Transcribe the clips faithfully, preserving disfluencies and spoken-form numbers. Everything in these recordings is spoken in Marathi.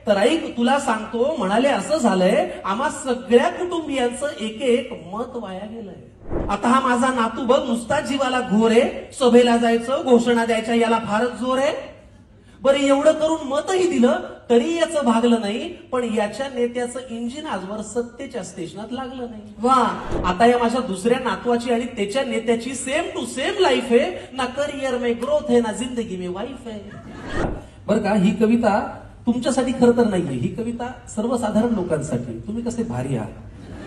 तर ऐक तुला सांगतो म्हणाले असं झालंय आम्हा सगळ्या कुटुंबियांचं एक एक मत वाया गेलंय. आता हा माझा नातू बघ नुसता जीवाला घोर आहे, सभेला जायचं घोषणा द्यायच्या याला फारच जोर आहे. बरं एवढं करून मतही दिलं तरी याचं भागलं नाही, पण याच्या नेत्याचं इंजिन आजवर सत्तेच्या स्टेशनात लागलं नाही. वा, आता या माझ्या दुसऱ्या नातवाची आणि त्याच्या नेत्याची सेम टू सेम लाईफ आहे. ना करियर में ग्रोथ है ना जिंदगी में वाईफ आहे. बरं का, ही कविता तुमच्यासाठी खरं तर नाहीये, ही कविता सर्वसाधारण लोकांसाठी. तुम्ही कसे भारी आहात,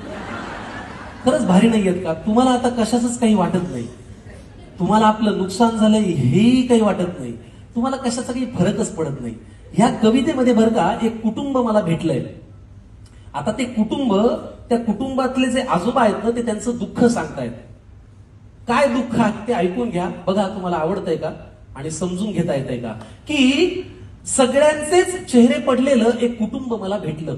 खरंच भारी नाहीयेत का? तुम्हाला आता कशाचंच काही वाटत नाही, तुम्हाला आपलं नुकसान झालंय हेही काही वाटत नाही, तुम्हाला कशाचा काही फरकच पडत नाही. ह्या कवितेमध्ये बरं का एक कुटुंब मला भेटलंय. आता ते कुटुंब, त्या कुटुंबातले जे आजोबा आहेत ना ते त्यांचं दुःख सांगतायत. काय दुःख आहे ते ऐकून घ्या, बघा तुम्हाला आवडतंय का आणि समजून घेता येतंय का. की सगळ्यांचेच चेहरे पडलेलं एक कुटुंब मला भेटलं,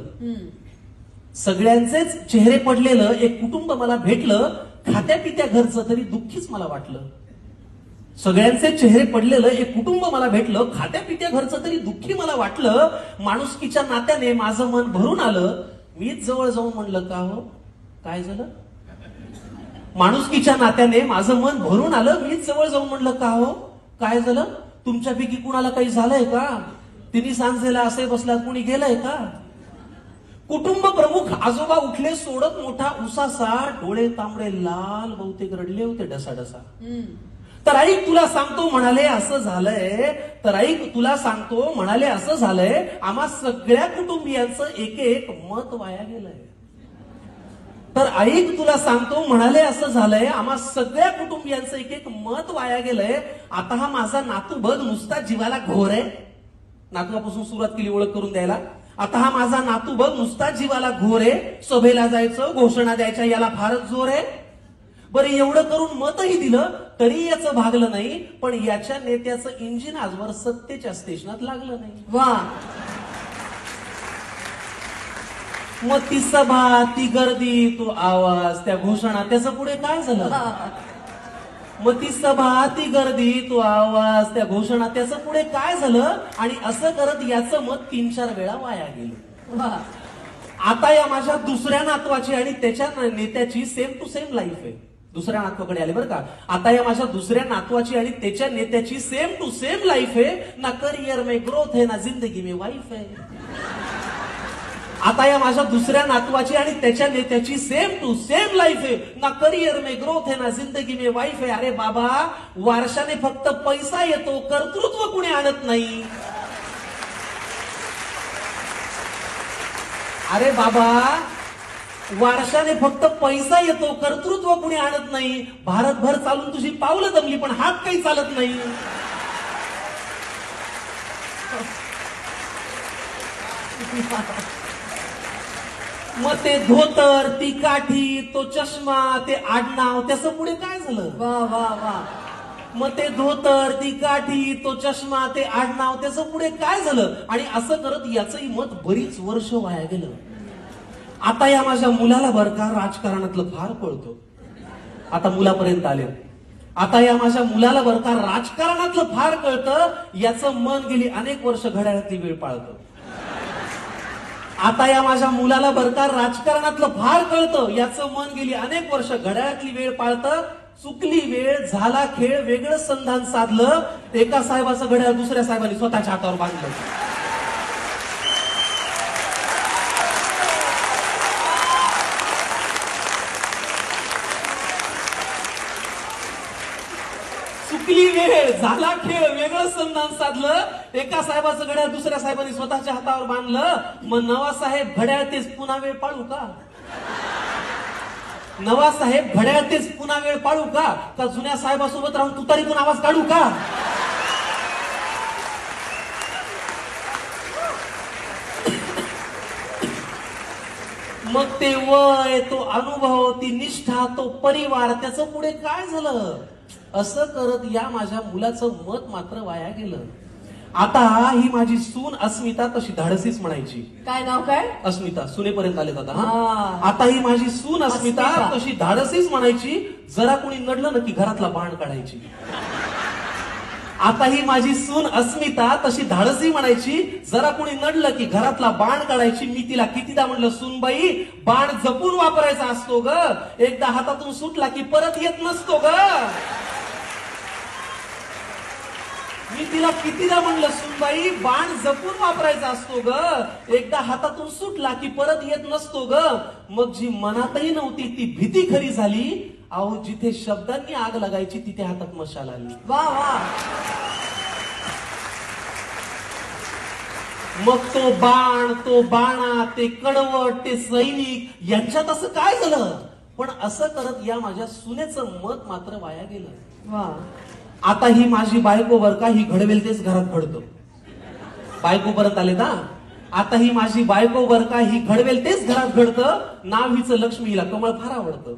सगळ्यांचेच चेहरे पडलेलं एक कुटुंब मला भेटलं, खात्या पित्या घरचं तरी दुःखीच मला वाटलं. सगळ्यांचे चेहरे पडलेलं एक कुटुंब मला भेटलं, खात्या पित्या घरचं तरी दुःखी मला वाटलं. माणुसकीच्या नात्याने माझं मन भरून आलं, मीच जवळ जाऊन म्हणलं का हो काय झालं. माणुसकीच्या नात्याने माझं मन भरून आलं, मीच जवळ जाऊन म्हणलं का हो काय झालं. तुमच्यापैकी कुणाला काही झालंय का, तिन्ही सांजेला असे बसलात कुणी गेलंय का. कुटुंब प्रमुख आजोबा उठले सोडत मोठा उसासा, डोळे तांबडे लाल बहुतेक रडले होते डसा डसा. तर ऐक तुला सांगतो म्हणाले असं झालंय, तर ऐक तुला सांगतो म्हणाले असं झालंय आम्हा सगळ्या कुटुंबियांचं एक एक मत वाया गेलंय. तर ऐक तुला सांगतो म्हणाले असं झालंय आम्हा सगळ्या कुटुंबियांचं एक एक मत वाया गेलंय. आता हा माझा नातू बघ नुसता जीवाला घोर आहे. नातवापासून सुरुवात केली ओळख करून द्यायला. आता हा माझा नातू बघ नुसता जीवाला घोर आहे, सभेला जायचं घोषणा द्यायच्या याला फारच जोर आहे. बरं एवढं करून मतही दिलं तरी याचं भागलं नाही, पण याच्या नेत्याचं इंजिन आजवर सत्तेच्या स्टेशनात लागलं नाही. वा, मग ती सभा ती गर्दी तो आवाज त्या घोषणा त्याचं पुढे काय झालं. मग ती सभा ती गर्दी तो आवाज त्या घोषणा त्याचं पुढे काय झालं. आणि असं करत याचं मत तीन चार वेळा वाया गेलं. आता या माझ्या दुसऱ्या नातवाची आणि त्याच्या नेत्याची सेम टू सेम लाईफ आहे. दुसऱ्या नातवाकडे आले बरं का. आता या माझ्या दुसऱ्या नातवाची आणि त्याच्या नेत्याची सेम टू सेम लाईफ आहे. ना करियर में ग्रोथ है ना जिंदगी में वाईफ आहे. आता या माझ्या दुसऱ्या नातवाची आणि त्याच्या नेत्याची सेम टू सेम लाईफ आहे. ना करियर में ग्रोथ है ना जिंदगी में वाईफ आहे. अरे बाबा, वारशाने फक्त पैसा येतो, कर्तृत्व कुणी आणत नाही. अरे बाबा, वारशाने फक्त पैसा येतो, कर्तृत्व कुणी आणत नाही. भारतभर चालून तुझी पावलं दमली पण हात काही चालत नाही. मग ते धोतर ती काठी तो चष्मा ते आडनाव त्याचं पुढे काय झालं. वा वा वा. मग ते धोतर ती काठी तो चष्मा ते आडनाव त्याचं पुढे काय झालं. आणि असं करत याचंही मत बरीच वर्ष वाया गेलं. आता या माझ्या मुलाला बरं का राजकारणातलं फार कळतं. आता मुलापर्यंत आले. आता या माझ्या मुलाला बरं का राजकारणातलं फार कळतं. याचं मन गेली अनेक वर्ष घड्याळातली वेळ पाळतं. आता या माझ्या मुलाला बरं का राजकारणातलं फार कळतं. याचं मन गेली अनेक वर्ष घड्याळातली वेळ पाळतं. चुकली वेळ झाला खेळ वेगळं संधान साधलं. एका साहेबाचं घड्याळ दुसऱ्या साहेबांनी स्वतःच्या हातावर बांधलं. चुकली वेळ झाला खेळ वेगळं संधान साधलं. एका साहेबाचं घड्याळ दुसऱ्या साहेबांनी स्वतःच्या हातावर बांधलं. मग नवा साहेब घड्याळ तेच पुन्हा वेळ पाळू का. नवा साहेब घड्याळ तेच पुन्हा वेळ पाळू का. का जुन्या साहेबासोबत राहून तुतारीतून आवाज काढू का. मग ते वय तो अनुभव ती निष्ठा तो परिवार त्याचं पुढे काय झालं. असं करत या माझ्या मुलाचं मत मात्र वाया गेलं. आता ही माझी सून अस्मिता तशी धाडसीच म्हणायची. काय नाव काय. अस्मिता. सुनेपर्यंत आले आता. आता ही माझी सून अस्मिता तशी धाडसीच म्हणायची. जरा कोणी नडलं ना की घरातला बाण काढायची. आता ही माझी सून अस्मिता तशी धाडसी म्हणायची, जरा कोणी नडलं की घरातला बाण काढायची. मी तिला कितीदा म्हणलं, सूनबाई बाण जपून वापरायचा असतो ग, एकदा हातातून सुटला की परत येत नसतो ग. मी तिला कितीदा म्हणलं, सूनबाई बाण जपून वापरायचा असतो ग, एकदा हातातून सुटला की परत येत नसतो ग. मग जी मनातही नव्हती ती भीती खरी झाली. अहो, जिथे शब्दांनी आग लागायची तिथे हातात मशाल आली. वा वा. मग तो बाण, तो बाणा, ते कडवट, ते सैनिक यांच्यात असं काय झालं? पण असं करत या माझ्या सुनेचं मत मात्र वाया गेलं. वा. आता ही माझी बायको बर का, ही घडवेल तेच घरात घडतं. बायको परत आले ना. आता ही माझी बायको बर का, ही घडवेल तेच घरात घडतं. नाव हिचं लक्ष्मी, हिला कमळ फार आवडतं.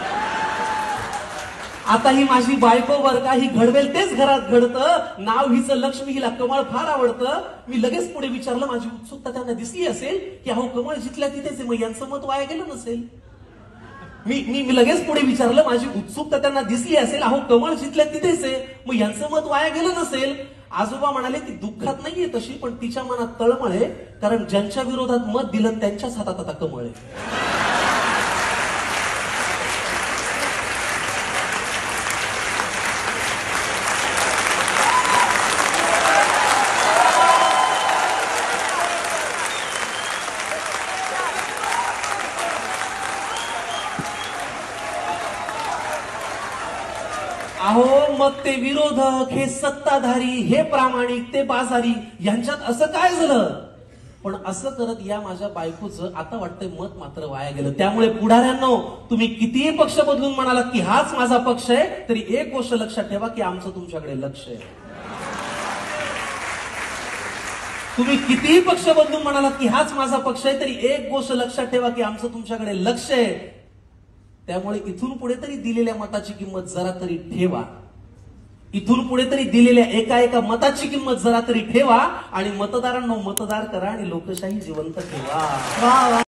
आता ही माझी बायको बर का, ही घडवेल तेच घरात घडतं. नाव हिचं लक्ष्मी, हिला कमळ फार आवडतं. मी लगेच पुढे विचारलं, माझी उत्सुकता त्यांना दिसली असेल की अहो कमळ जिथल्या तिथेच आहे, मग यांचं मत वाया गेलं नसेल. मी मी लगेच पुढे विचारलं, माझी उत्सुकता त्यांना दिसली असेल, अहो कमळ जिथल्या तिथेच आहे, मग यांचं मत वाया गेलं नसेल. आजोबा म्हणाले, ती दुःखात नाहीये तशी, पण तिच्या मनात तळमळ आहे, कारण ज्यांच्या विरोधात मत दिलं त्यांच्याच हातात आता कमळ आहे. अहो, मग ते विरोधक, हे सत्ताधारी, हे प्रामाणिक, ते बाजारी, यांच्यात असं काय झालं? पण असं करत या माझ्या बायकोचं आता वाटतंय मत मात्र वाया गेलं. त्यामुळे पुढाऱ्यांनो, तुम्ही कितीही पक्ष बदलून म्हणालात की हाच माझा पक्ष आहे, तरी एक गोष्ट लक्षात ठेवा की आमचं तुमच्याकडे लक्ष आहे. तुम्ही कितीही पक्ष बदलून म्हणालात की हाच माझा पक्ष आहे, तरी एक गोष्ट लक्षात ठेवा की आमचं तुमच्याकडे लक्ष आहे. त्यामुळे इथून पुढे तरी दिलेल्या मताची किंमत जरा तरी ठेवा. इथून पुढे तरी दिलेल्या एका एका मताची किंमत जरा तरी ठेवा आणि मतदारांना मतदार करा आणि लोकशाही जिवंत ठेवा. वा वा.